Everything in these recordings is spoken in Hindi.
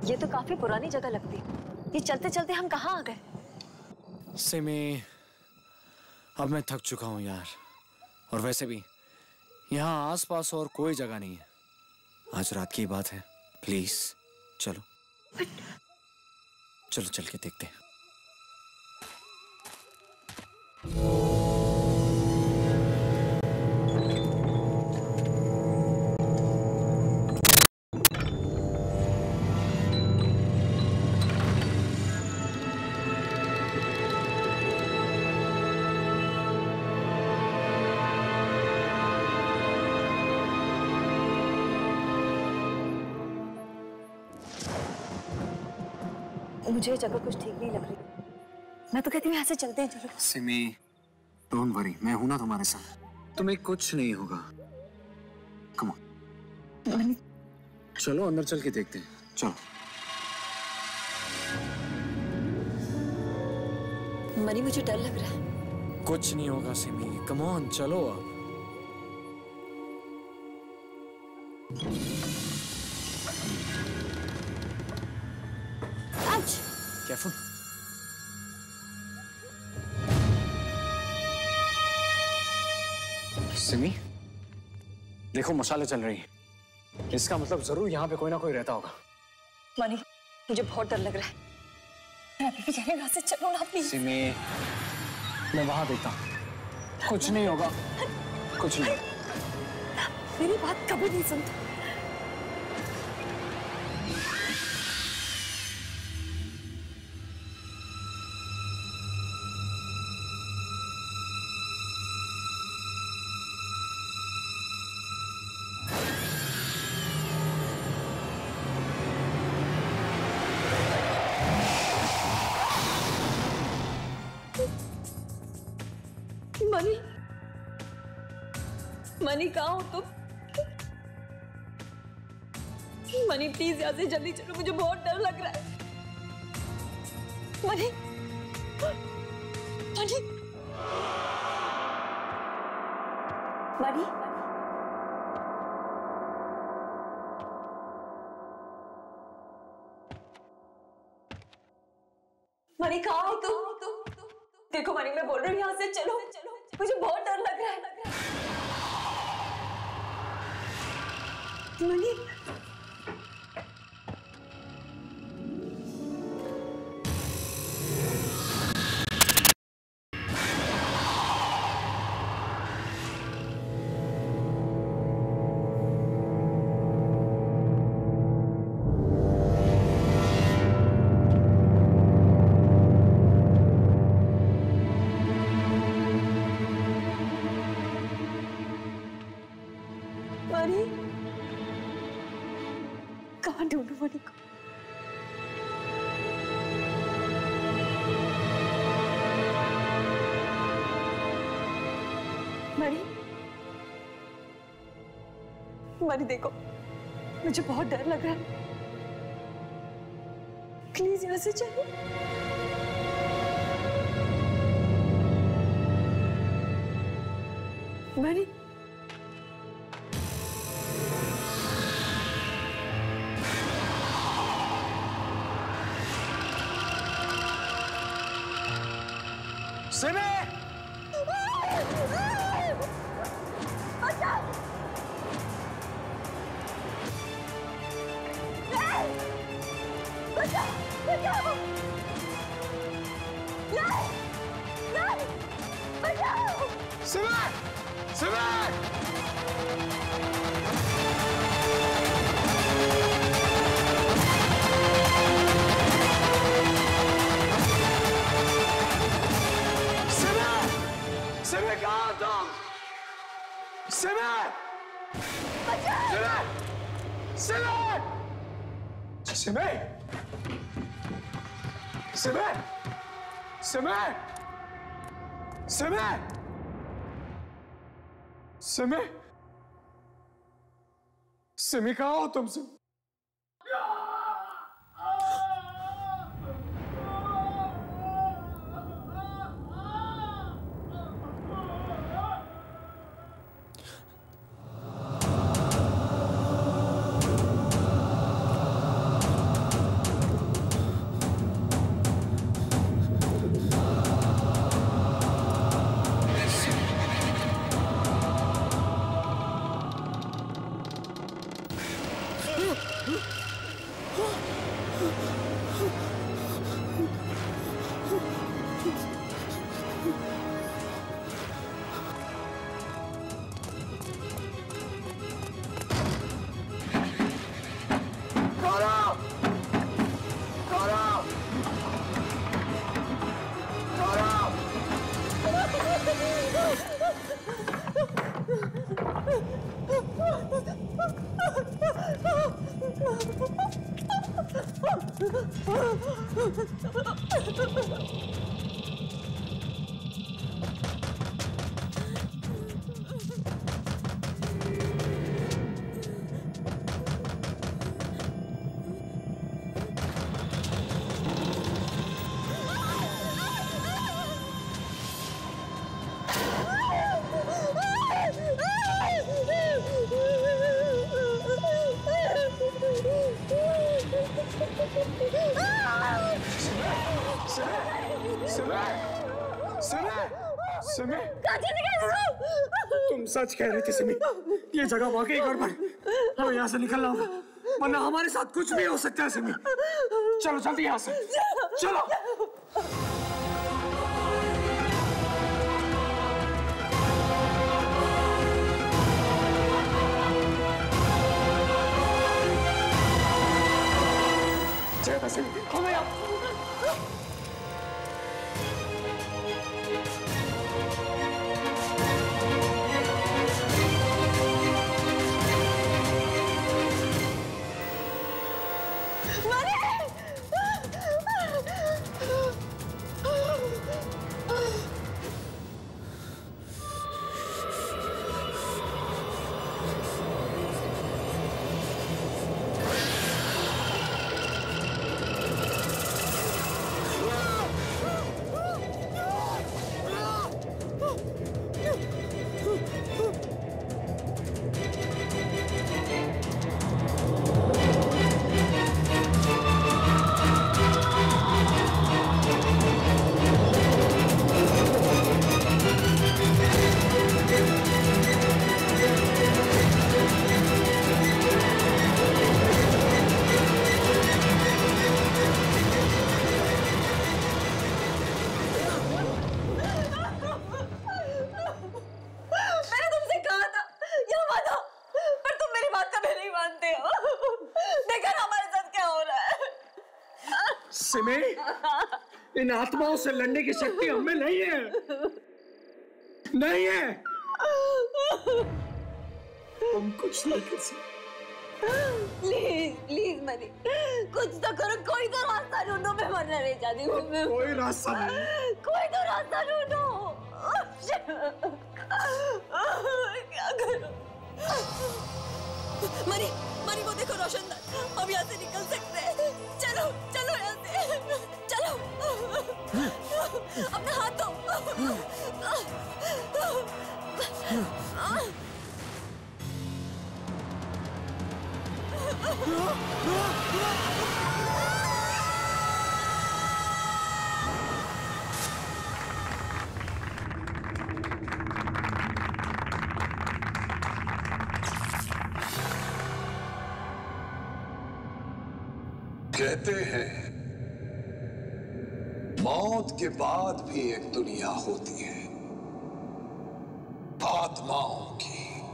ये तो काफी पुरानी जगह लगती है। ये चलते चलते हम कहाँ आ गए? सिमी, अब मैं थक चुका हूँ यार। और वैसे भी यहाँ आसपास और कोई जगह नहीं है। आज रात की बात है, प्लीज चलो। चलो चल के देखते हैं। मुझे ये जगह कुछ ठीक नहीं लग रही। मैं तो कहती हूँ यहाँ से चलते हैं, चलो। सिमी, डोंट वरी, मैं हूं ना तुम्हारे साथ। तुम्हें कुछ नहीं होगा। कम ऑन, चलो अंदर चल के देखते हैं। चलो। मनी, मुझे डर लग रहा है। कुछ नहीं होगा सिमी, कम ऑन, चलो अब। Careful. सिमी, देखो मशालें चल रही हैं। इसका मतलब जरूर यहाँ पे कोई ना कोई रहता होगा। मनी, मुझे बहुत डर लग रहा है। मैं अभी भी कह रही हूँ, यहाँ से चलो ना प्लीज। सिमी, मैं वहां देखता हूँ। कुछ नहीं होगा, कुछ नहीं। मेरी बात कभी नहीं सुनते। मनी, मनी कहाँ हो तुम? मनी प्लीज यहाँ से जल्दी चलो, मुझे बहुत डर लग रहा है। मनी, मनी, मनी, मनी कहाँ हो तुम? देखो मनी, मैं बोल रही हूँ यहाँ से चलो, मुझे बहुत डर लग रहा है। मनी, मनी, कहाँ ढूंढूं मनी को? मनी, मनी देखो, मुझे बहुत डर लग रहा है। प्लीज यहाँ से चलो। मनी, सिमी! बचाओ! बचाओ! बचाओ! नहीं! बचाओ! सिमी! सिमी! सिमी कहाँ तुम? सिमी! सिमी! सिमी! सिमी! सिमी! सिमी! सिमी! सिमी कहाँ हो तुम? तुम सच कह रही थी सिमी, ये जगह वाकई गड़बड़, हमें यहाँ से निकलना होगा वरना हमारे साथ कुछ भी हो सकता है सिमी। चलो जल्दी यहाँ से चलो। हमें इन आत्माओं से लड़ने की शक्ति हमें नहीं है, नहीं है। हम कुछ नहीं कर सकते। प्लीज प्लीज मनी, कुछ तो करो, कोई तो रास्ता ढूंढो। मैं मरना नहीं चाहती हूँ। कोई रास्ता नहीं, कोई तो रास्ता ढूंढो। क्या करूँ? मनी मनी, वो देखो रोशनदान, हम यहाँ से निकल सकते हैं। चलो चलो यहाँ से, चलो। अपना हाथ दो। कहते हैं मौत के बाद भी एक दुनिया होती है, आत्माओं की।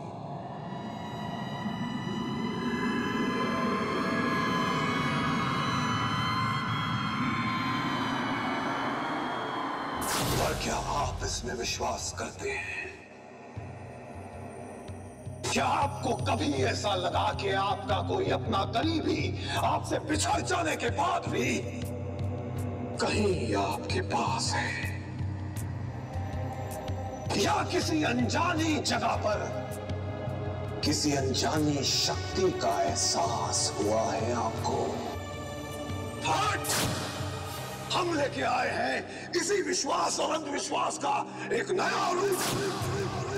पर क्या आप इसमें विश्वास करते हैं? क्या आपको कभी ऐसा लगा कि आपका कोई अपना करीबी आपसे बिछड़ जाने के बाद भी कहीं आपके पास है, या किसी अनजानी जगह पर किसी अनजानी शक्ति का एहसास हुआ है आपको? हम लेके आए हैं इसी विश्वास और अंधविश्वास का एक नया रूप।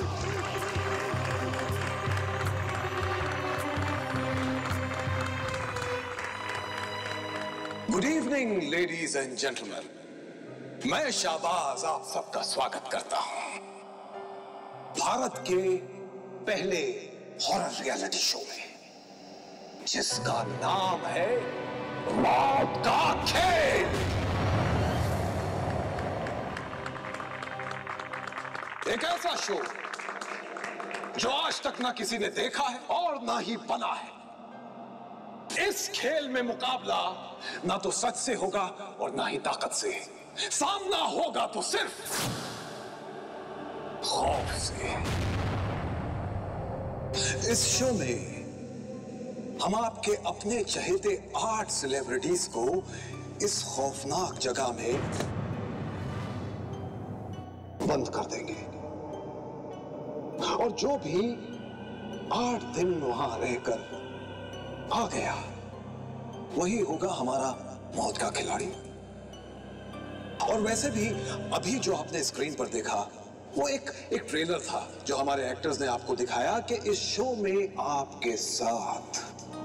Good evening ladies and gentleman, मैं शाहबाज आप सबका स्वागत करता हूं भारत के पहले हॉरर रियलिटी शो में, जिसका नाम है मौत का खेल। एक ऐसा शो जो आज तक ना किसी ने देखा है और ना ही बना है। इस खेल में मुकाबला ना तो सच से होगा और ना ही ताकत से। सामना होगा तो सिर्फ खौफ से। इस शो में हम आपके अपने चहेते 8 सेलिब्रिटीज को इस खौफनाक जगह में बंद कर देंगे और जो भी 8 दिन वहां रहकर आ गया वही होगा हमारा मौत का खिलाड़ी। और वैसे भी अभी जो आपने स्क्रीन पर देखा वो एक ट्रेलर था जो हमारे एक्टर्स ने आपको दिखाया कि इस शो में आपके साथ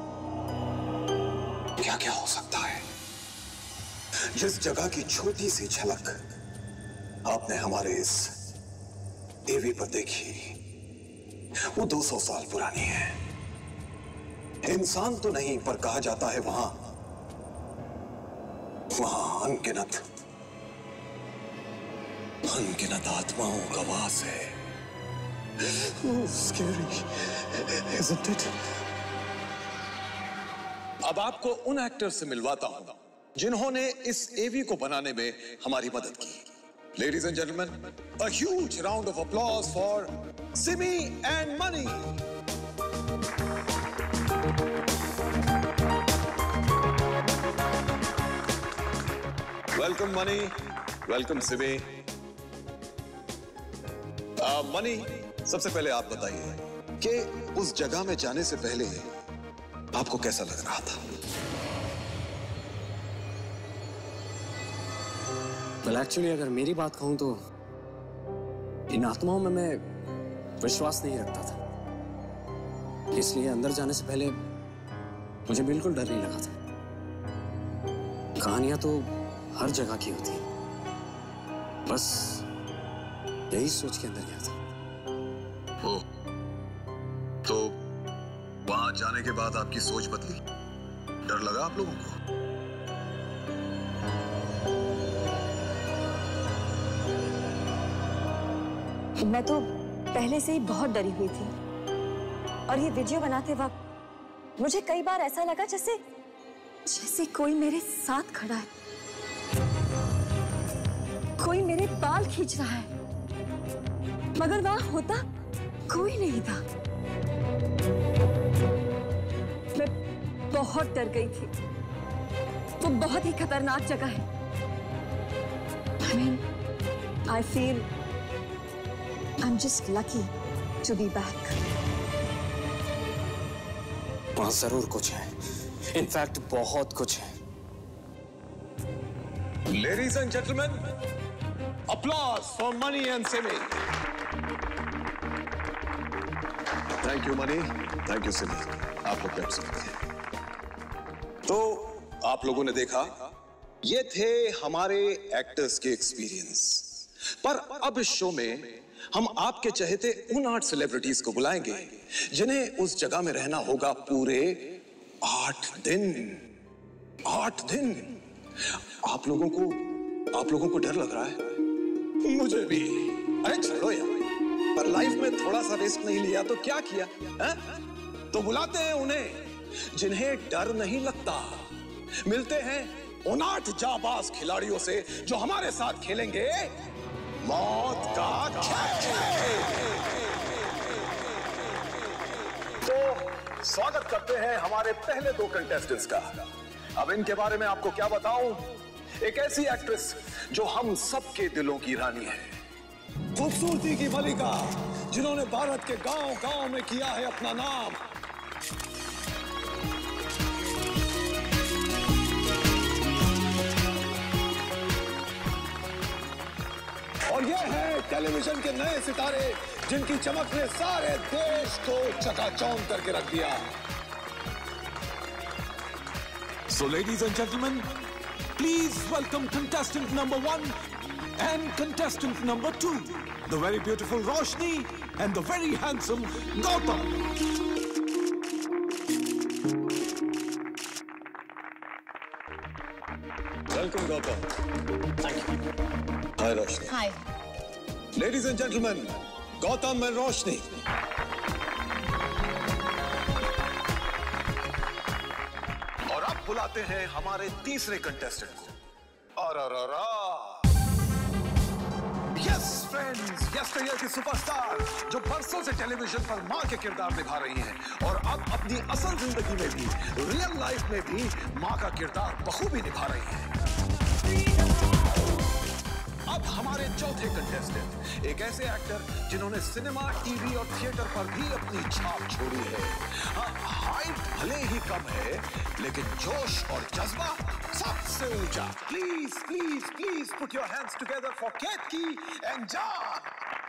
क्या क्या हो सकता है। जिस जगह की छोटी सी झलक आपने हमारे इस टीवी पर देखी वो 200 साल पुरानी है। इंसान तो नहीं पर कहा जाता है वहां अनगिनत आत्माओं का वास है। Scary, isn't it? अब आपको उन एक्टर्स से मिलवाता हूं जिन्होंने इस एवी को बनाने में हमारी मदद की। Ladies and gentlemen, a huge round of applause for Simi and Money. Welcome Money, welcome Simi. Money, सबसे पहले आप बताइए कि उस जगह में जाने से पहले आपको कैसा लग रहा था? well, एक्चुअली अगर मेरी बात कहूं तो इन आत्माओं में मैं विश्वास नहीं रखता था, इसलिए अंदर जाने से पहले मुझे बिल्कुल डर नहीं लगा था। कहानियां तो हर जगह की होती है, बस यही सोच के अंदर गया था। तो वहां जाने के बाद आपकी सोच बदली? डर लगा आप लोगों को? मैं तो पहले से ही बहुत डरी हुई थी और ये वीडियो बनाते वक्त मुझे कई बार ऐसा लगा जैसे कोई मेरे साथ खड़ा है, कोई मेरे बाल खींच रहा है, मगर वहां होता कोई नहीं था। मैं बहुत डर गई थी। वो बहुत ही खतरनाक जगह है। I feel I'm just lucky to be back. वहां जरूर कुछ है, इनफैक्ट बहुत कुछ है। Ladies and gentlemen, applause for Money and Simi. Thank you Money, thank you Simi. आप लोग बैठ सकते हैं। तो आप लोगों ने देखा, ये थे हमारे एक्टर्स के एक्सपीरियंस। पर अब इस शो में हम आपके चहेते उन 8 सेलिब्रिटीज को बुलाएंगे जिन्हें उस जगह में रहना होगा पूरे 8 दिन। 8 दिन। आप लोगों को डर लग रहा है? मुझे भी। अरे छोड़ो यार, पर लाइफ में थोड़ा सा रिस्क नहीं लिया तो क्या किया है? तो बुलाते हैं उन्हें जिन्हें डर नहीं लगता। मिलते हैं उन 8 जाबाज खिलाड़ियों से जो हमारे साथ खेलेंगे मौत का खेल। तो स्वागत करते हैं हमारे पहले 2 कंटेस्टेंट्स का। अब इनके बारे में आपको क्या बताऊं? एक ऐसी एक्ट्रेस जो हम सबके दिलों की रानी है, खूबसूरती की मलिका, जिन्होंने भारत के गांव-गांव में किया है अपना नाम। और ये है टेलीविजन के नए सितारे जिनकी चमक ने सारे देश को चकाचौंध करके रख दिया। So ladies and gentlemen, please welcome contestant number 1 and contestant number 2, the very beautiful Roshni and the very handsome Gautam. Welcome Gautam. Thank you. Hi Roshni. Hi. Ladies and gentlemen, Gautam and Roshni. और अब बुलाते हैं हमारे तीसरे कंटेस्टेंट को। Yes friends, यस्टरईयर की सुपरस्टार जो बरसों से टेलीविजन पर मां के किरदार निभा रही हैं और अब अपनी असल जिंदगी में भी, रियल लाइफ में भी मां का किरदार बखूबी निभा रही हैं। अब हमारे चौथे कंटेस्टेंट एक ऐसे एक्टर जिन्होंने सिनेमा, टीवी और थिएटर पर भी अपनी छाप छोड़ी है। हाइट भले ही कम है, लेकिन जोश और जज्बा सबसे ऊंचा। Please please please put your hands together for Ketki and John.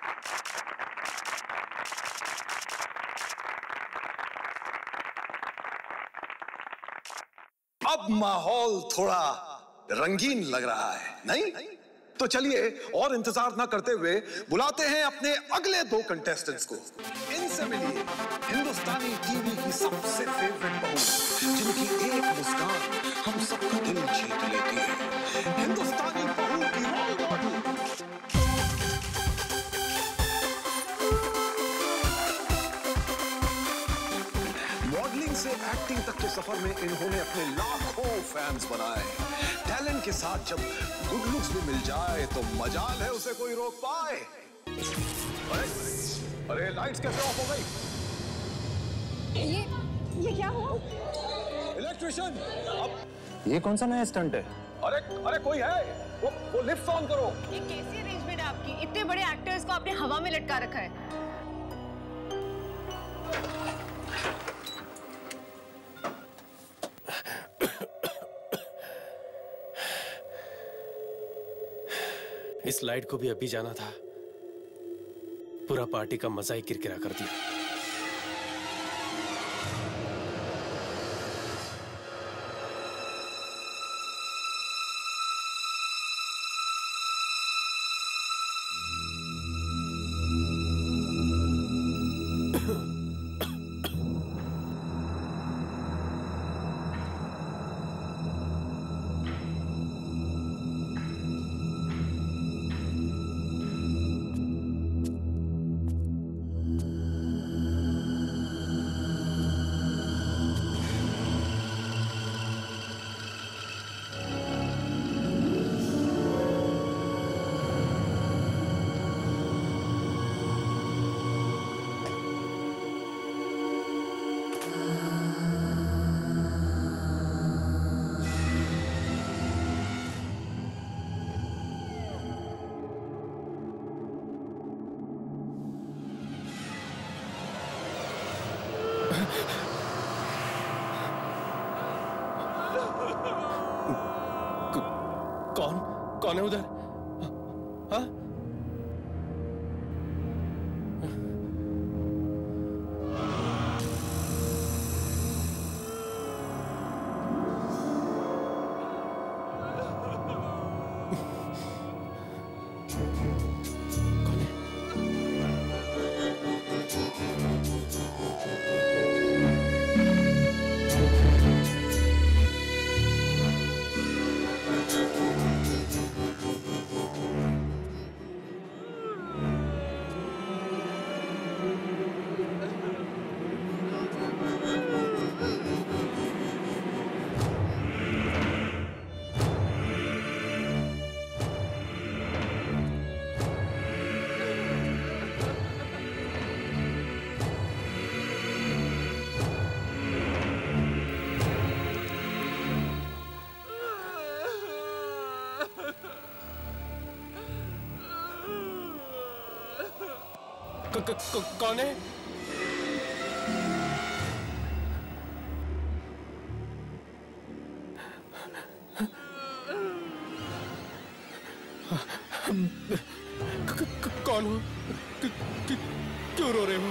अब माहौल थोड़ा रंगीन लग रहा है, नहीं? तो चलिए और इंतजार ना करते हुए बुलाते हैं अपने अगले दो कंटेस्टेंट्स को। इनसे मिलिए हिंदुस्तानी टीवी की सबसे फेवरेट बहू, जिनकी एक मुस्कान हम सबका दिल जीत लेती है। हिंदुस्तानी बहू की रोल मॉडल। मॉडलिंग से एक्टिंग तक के सफर में इन्होंने अपने लाखों फैंस बनाए। टैलेंट के साथ जब गुड लुक्स भी मिल जाए तो मजाल है उसे कोई रोक पाए। अरे लाइट्स कैसे ऑफ हो गई? ये क्या हुआ? इलेक्ट्रिशियन! अब ये कौन सा नया स्टंट है? अरे कोई है? वो लिफ्ट ऑन करो। ये कैसी अरेंजमेंट है आपकी? इतने बड़े एक्टर्स को आपने हवा में लटका रखा है। इस लाइट को भी अभी जाना था, पूरा पार्टी का मजा ही किरकिरा कर दिया। कौन है उधर? हाँ? कौन है? कौन हो? क्यों रो रहे हो?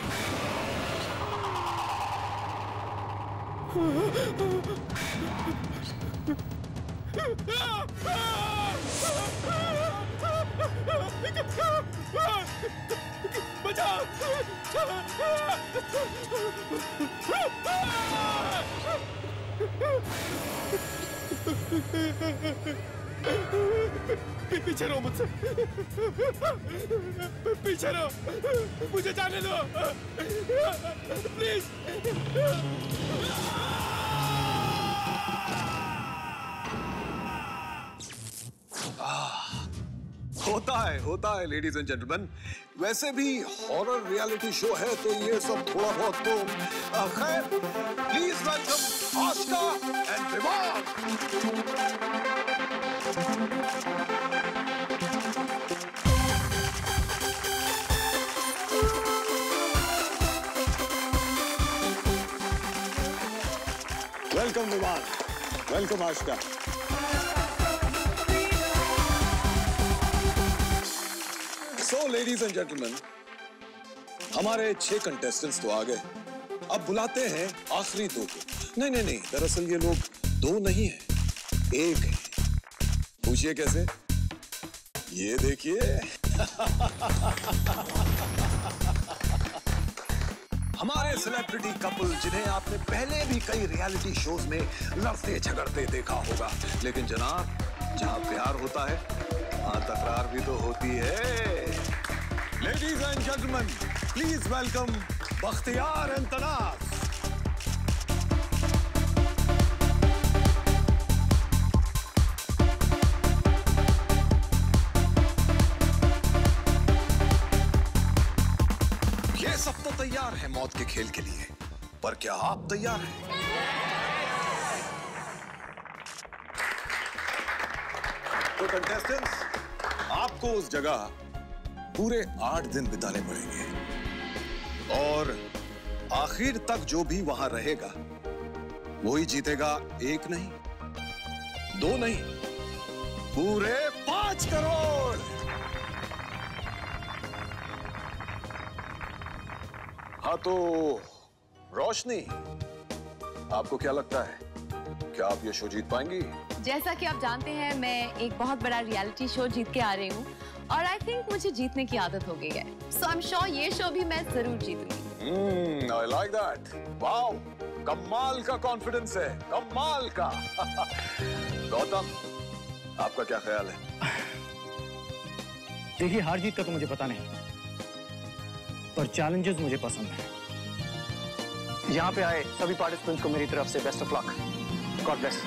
बचाओ! पीछे रहो मुझसे, पीछे रहो, मुझे जाने दो प्लीज। होता है लेडीज एंड जेंटलमैन। वैसे भी हॉरर रियलिटी शो है तो ये सब थोड़ा बहुत तो खैर। Please welcome Aashika and Vivaan. Welcome Vivaan, welcome Aashika. So, ladies and gentlemen, हमारे 6 कंटेस्टेंट्स तो आ गए। अब बुलाते हैं आखिरी 2 को। नहीं, दरअसल ये लोग 2 नहीं है, 1 है। पूछिए कैसे? ये देखिए। हमारे सेलिब्रिटी कपल जिन्हें आपने पहले भी कई रियलिटी शोज में लड़ते झगड़ते देखा होगा, लेकिन जनाब जहां प्यार होता है वहां तकरार भी तो होती है। Ladies and gentleman, please welcome Bakhtiyar and Tanaaz. ये सब तो तैयार है मौत के खेल के लिए, पर क्या आप तैयार हैं? तो कंटेस्टेंट्स, आपको उस जगह पूरे 8 दिन बिताने पड़ेंगे और आखिर तक जो भी वहां रहेगा वही जीतेगा। 1 नहीं, 2 नहीं, पूरे 5 करोड़। हाँ तो रोशनी, आपको क्या लगता है, क्या आप ये शो जीत पाएंगी? जैसा कि आप जानते हैं, मैं एक बहुत बड़ा रियलिटी शो जीत के आ रही हूँ और आई थिंक मुझे जीतने की आदत हो गई है। सो आई एम श्योर ये शो भी मैं जरूर जीतूंगी। I like that. वाओ, कमाल का कॉन्फिडेंस है, कमाल का। गौतम, आपका क्या ख्याल है? देखिए, हार जीत का तो मुझे पता नहीं, पर चैलेंजेस मुझे पसंद हैं। यहाँ पे आए सभी पार्टिसिपेंट्स को मेरी तरफ से best of luck. God bless.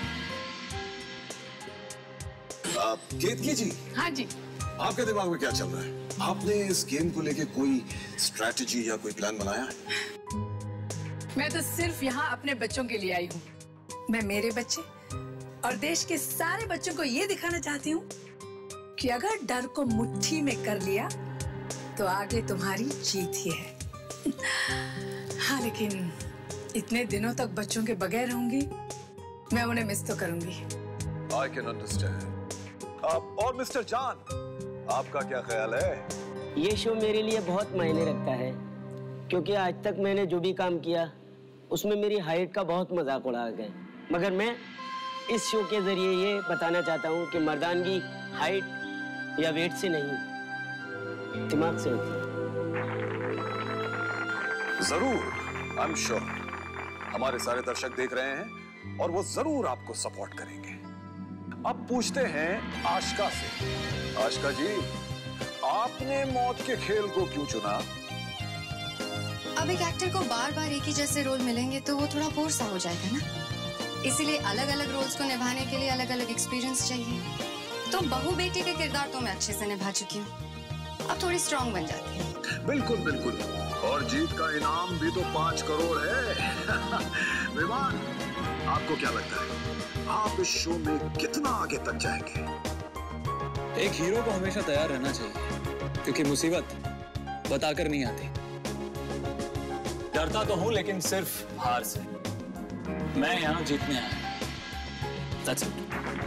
Ketki ji. हाँ जी। आपके दिमाग में क्या चल रहा है? आपने इस गेम को लेके कोई स्ट्रैटेजी या कोई प्लान बनाया है? मैं तो सिर्फ यहाँ अपने बच्चों के लिए आई हूँ। मैं मेरे बच्चे और देश के सारे बच्चों को ये दिखाना चाहती हूँ कि अगर डर को मुट्ठी में कर लिया तो आगे तुम्हारी जीत ही है। हाँ, लेकिन इतने दिनों तक बच्चों के बगैर रहूंगी, मैं उन्हें मिस तो करूंगी। I can understand. और मिस्टर जान, आपका क्या ख्याल है? ये शो मेरे लिए बहुत मायने रखता है, क्योंकि आज तक मैंने जो भी काम किया उसमें मेरी हाइट का बहुत मजाक उड़ाया गया, मगर मैं इस शो के जरिए ये बताना चाहता हूँ कि मर्दानगी हाइट या वेट से नहीं, दिमाग से होती है। जरूर, आई एम श्योर हमारे सारे दर्शक देख रहे हैं और वो जरूर आपको सपोर्ट करेंगे। अब पूछते हैं आशिका से। आशिका जी, आपने मौत के खेल को क्यों चुना? अब एक एक्टर को बार बार एक ही जैसे रोल मिलेंगे तो वो थोड़ा बोर सा हो जाएगा ना, इसीलिए अलग अलग रोल्स को निभाने के लिए अलग अलग एक्सपीरियंस चाहिए। तो बहू बेटी के किरदार तो मैं अच्छे से निभा चुकी हूँ, अब थोड़ी स्ट्रॉन्ग बन जाती है। बिल्कुल बिल्कुल, और जीत का इनाम भी तो 5 करोड़ है। विमान, आपको क्या लगता है, आप इस शो में कितना आगे तक जाएंगे? एक हीरो को हमेशा तैयार रहना चाहिए, क्योंकि मुसीबत बताकर नहीं आती। डरता तो हूं, लेकिन सिर्फ हार से। मैं यहाँ जीतने आया। That's it.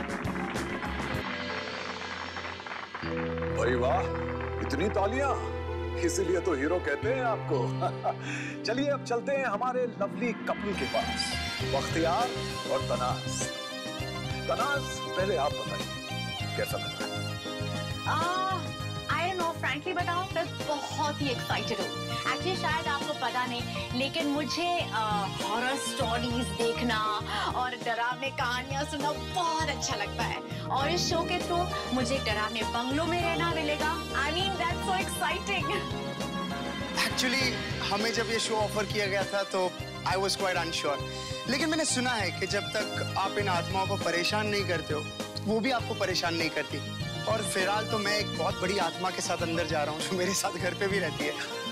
भाई वाह, इतनी तालियां, इसीलिए तो हीरो कहते हैं आपको। चलिए अब चलते हैं हमारे लवली कपल के पास, बख्तियार और तनाज़। तनाज़, पहले आप बताइए कैसा लग रहा है? I don't know, frankly बताऊं, मैं बहुत ही एक्साइटेड हूँ। एक्चुअली शायद आपको पता नहीं, लेकिन मुझे हॉरर स्टोरीज देखना और डरावने कहानियां सुनना बहुत अच्छा लगता है, और इस शो के थ्रू मुझे एक डरावने बंगलों में रहना मिलेगा। I mean, that's so exciting. Actually हमें जब ये शो ऑफर किया गया था तो I was quite unsure, लेकिन मैंने सुना है कि जब तक आप इन आत्माओं को परेशान नहीं करते हो, वो भी आपको परेशान नहीं करती, और फिलहाल तो मैं एक बहुत बड़ी आत्मा के साथ अंदर जा रहा हूँ जो मेरे साथ घर पे भी रहती है।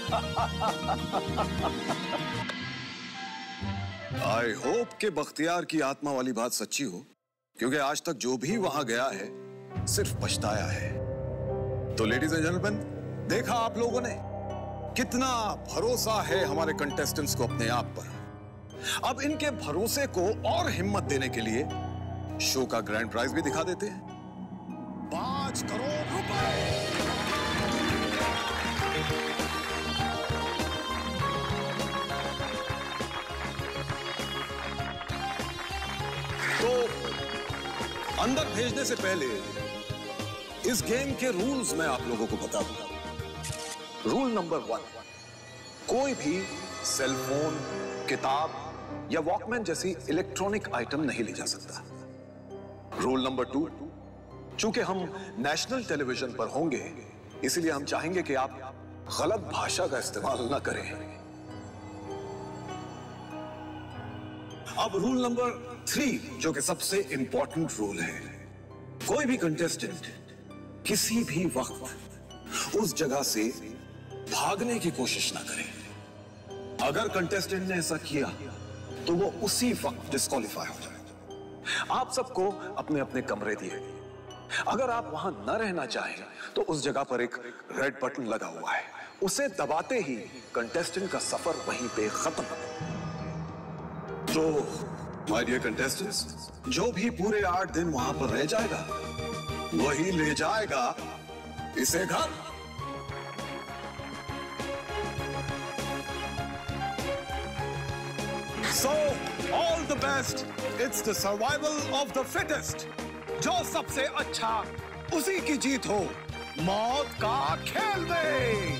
आई होप कि बख्तियार की आत्मा वाली बात सच्ची हो, क्योंकि आज तक जो भी वहां गया है सिर्फ पछताया है। तो लेडीज एंड जेंटलमैन, देखा आप लोगों ने कितना भरोसा है हमारे कंटेस्टेंट्स को अपने आप पर। अब इनके भरोसे को और हिम्मत देने के लिए शो का ग्रैंड प्राइज भी दिखा देते हैं, 5 करोड़ रुपए। तो अंदर भेजने से पहले इस गेम के रूल्स मैं आप लोगों को बता दूंगा। रूल नंबर 1, कोई भी सेलफोन, किताब या वॉकमैन जैसी इलेक्ट्रॉनिक आइटम नहीं ले जा सकता। रूल नंबर 2, चूंकि हम नेशनल टेलीविजन पर होंगे, इसलिए हम चाहेंगे कि आप गलत भाषा का इस्तेमाल न करें। अब रूल नंबर 3, जो कि सबसे इंपॉर्टेंट रूल है, कोई भी कंटेस्टेंट किसी भी वक्त उस जगह से भागने की कोशिश ना करे। अगर कंटेस्टेंट ने ऐसा किया तो वो उसी वक्त डिस्क्वालीफाई हो जाए। आप सबको अपने अपने कमरे दिए। अगर आप वहां न रहना चाहें तो उस जगह पर एक रेड बटन लगा हुआ है, उसे दबाते ही कंटेस्टेंट का सफर वहीं पे खत्म। तो माय डियर कंटेस्टेंट्स, जो भी पूरे 8 दिन वहां पर रह जाएगा वही ले जाएगा इसे घर। So, all the best. It's the survival of the fittest. जो सबसे अच्छा उसी की जीत हो मौत का खेल में।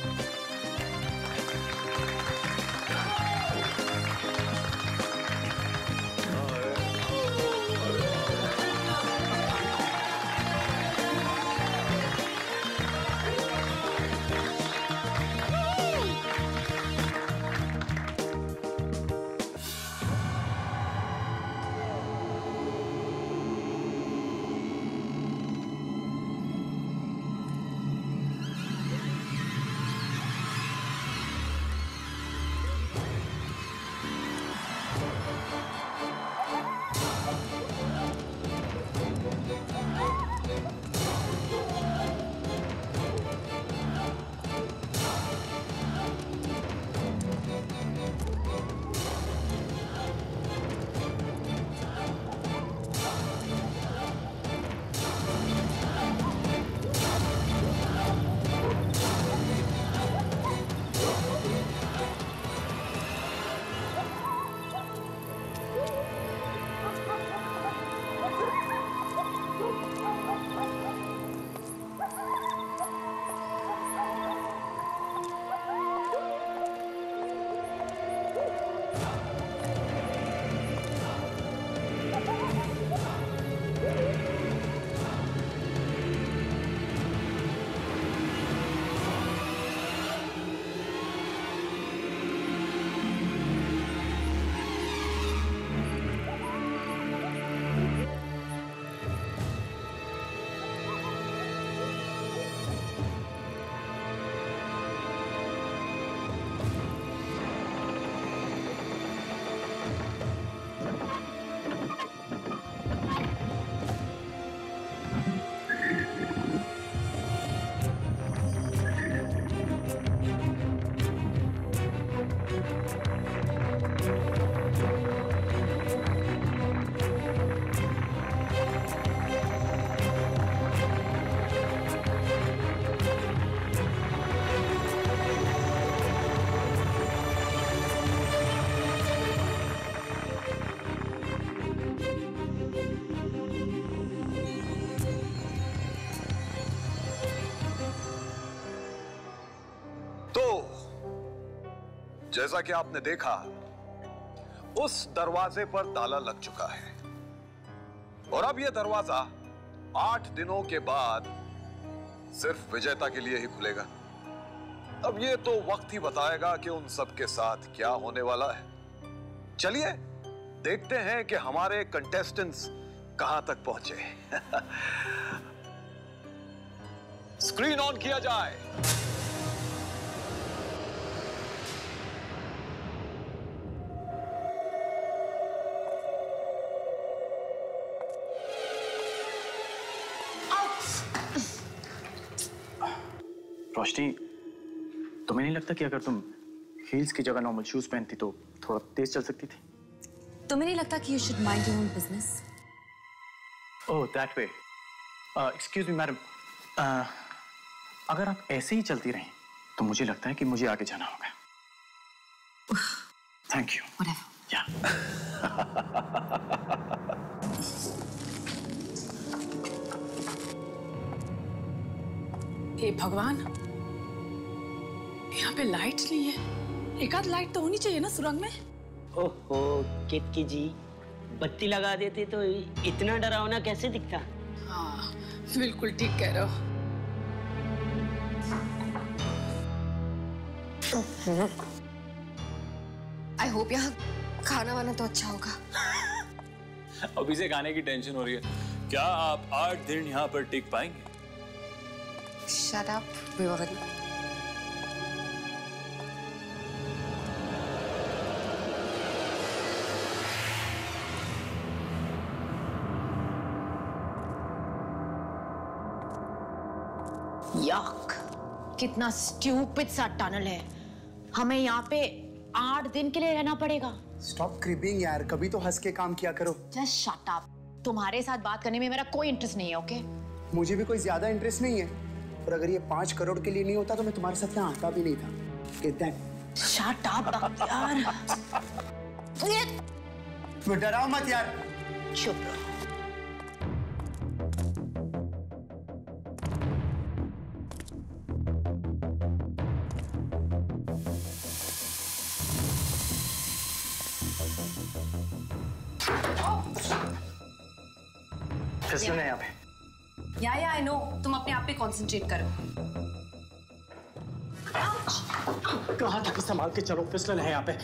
जैसा कि आपने देखा, उस दरवाजे पर ताला लग चुका है और अब यह दरवाजा 8 दिनों के बाद सिर्फ विजेता के लिए ही खुलेगा। अब यह तो वक्त ही बताएगा कि उन सब के साथ क्या होने वाला है। चलिए देखते हैं कि हमारे कंटेस्टेंट्स कहां तक पहुंचे। स्क्रीन ऑन किया जाए। रोशनी, तुम्हें नहीं लगता कि अगर तुम हील्स की जगह नॉर्मल शूज पहनती तो थोड़ा तेज चल सकती थी? तुम्हें नहीं लगता कि you should mind your own business? Oh, that way. Excuse me madam, अगर आप ऐसे ही चलती रहें तो मुझे लगता है कि मुझे आगे जाना होगा। Thank you. Whatever. या। हे भगवान, यहाँ पे लाइट नहीं है। एक आध लाइट तो होनी चाहिए ना सुरंग में। ओहो केतकी जी, बत्ती लगा देते तो इतना डरावना कैसे दिखता। हाँ, बिल्कुल ठीक कह रहे हो। आई होप यहाँ खाना वाना तो अच्छा होगा। अभी से खाने की टेंशन हो रही है। क्या आप 8 दिन यहाँ पर टिक पाएंगे? Shut up, Vivaan. यक, कितना स्टूपिड सा टनल है। हमें यहाँ पे 8 दिन के लिए रहना पड़ेगा। स्टॉप क्रिपिंग यार, कभी तो हंस के काम किया करो। Just shut up. तुम्हारे साथ बात करने में मेरा कोई इंटरेस्ट नहीं है, ओके? मुझे भी कोई ज्यादा इंटरेस्ट नहीं है, और अगर ये 5 करोड़ के लिए नहीं होता तो मैं तुम्हारे साथ यहाँ आता भी नहीं था। Get that? शट अप यार। डराओ मत यार। चुप रहो। फिसलन है यहाँ पे। या आई नो, तुम अपने आप पे कंसंट्रेट करो। कहा था कि संभाल के चलो, फिसलन है यहाँ पे।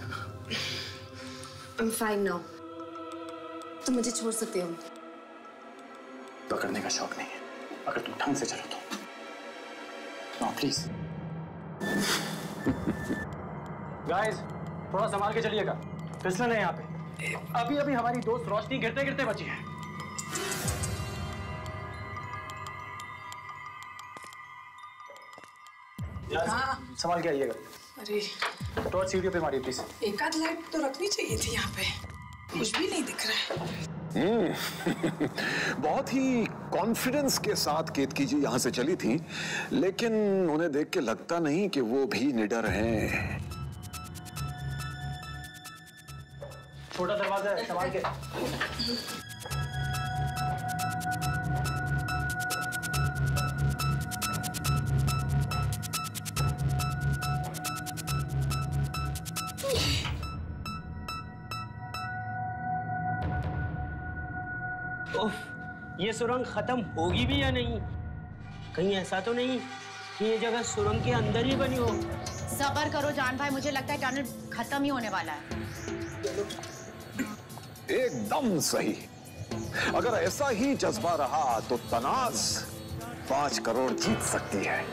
I'm fine now. तुम मुझे छोड़ सकते हो। पकड़ने का शौक नहीं है, अगर तुम ढंग से चलो तो। No please. गाइस, थोड़ा संभाल के चलिएगा, फिसलन है यहाँ पे। अभी अभी हमारी दोस्त रोशनी गिरते गिरते बची है। हाँ। संभाल के आइएगा। अरे टॉर्च सीढ़ियों पे मारिए प्लीज। एक आध लाइट तो रखनी चाहिए थी यहाँ पे। कुछ भी नहीं दिख रहा है। बहुत ही कॉन्फिडेंस के साथ केतकी जी यहाँ से चली थी, लेकिन उन्हें देख के लगता नहीं कि वो भी निडर हैं। छोटा दरवाजा है, संभाल के। ये सुरंग खत्म होगी भी या नहीं? कहीं ऐसा तो नहीं कि ये जगह सुरंग के अंदर ही बनी हो? सब्र करो जान भाई, मुझे लगता है टनल खत्म ही होने वाला है। एकदम सही। अगर ऐसा ही जज्बा रहा तो तनाज 5 करोड़ जीत सकती है।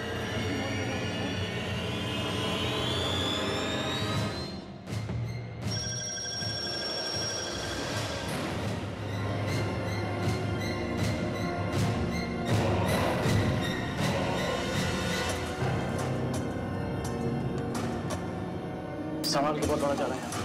संभाल के बहुत बड़ा जा रहा है।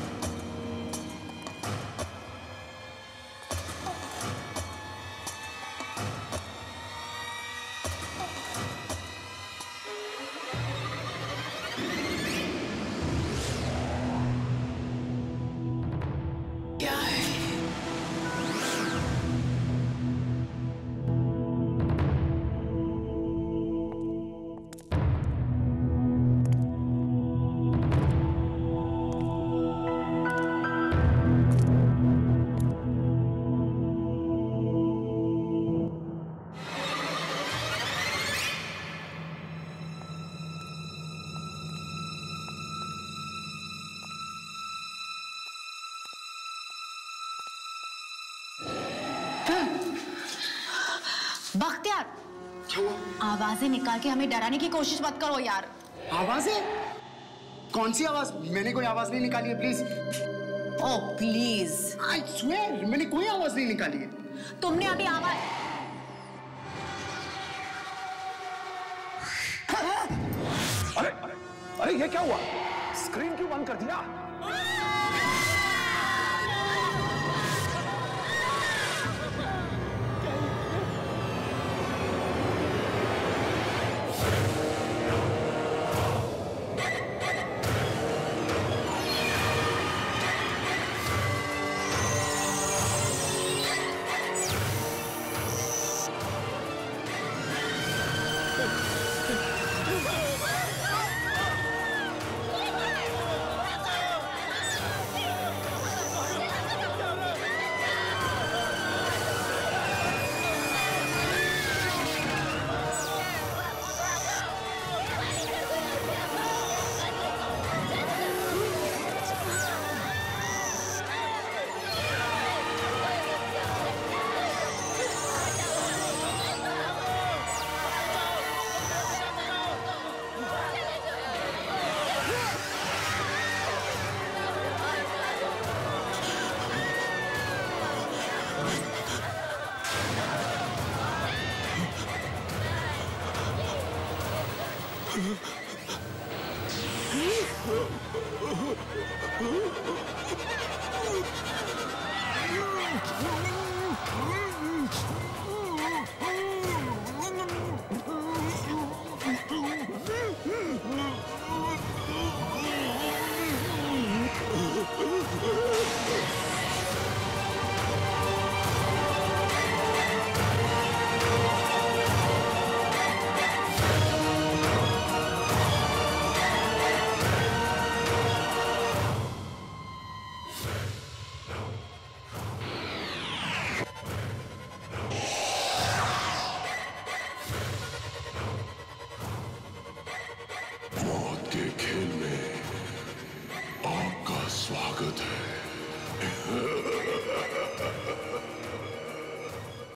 बख्तियार, क्या हुआ? आवाजें निकाल के हमें डराने की कोशिश मत करो यार। आवाजें? कौन सी आवाज? मैंने कोई आवाज नहीं निकाली है, please. Oh please. I swear मैंने कोई आवाज नहीं निकाली है। तुमने अभी आवाज अरे अरे अरे ये क्या हुआ? स्क्रीन क्यों बंद कर दिया? मौत के खेल में आपका स्वागत है।